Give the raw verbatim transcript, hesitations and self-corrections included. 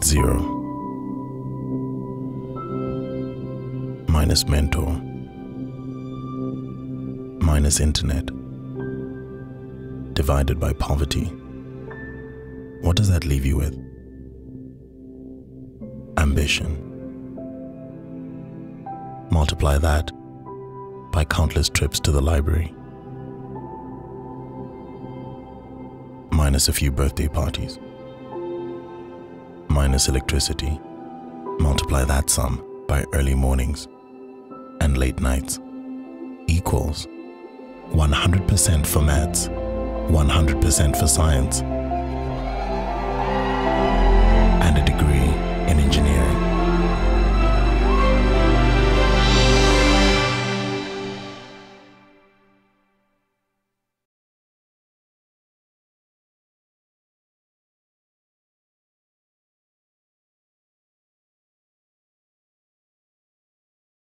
zero. Minus mentor. Minus internet. Divided by poverty. What does that leave you with? Ambition. Multiply that by countless trips to the library. Minus a few birthday parties. Minus electricity. Multiply that sum by early mornings and late nights. Equals one hundred percent for maths, one hundred percent for science,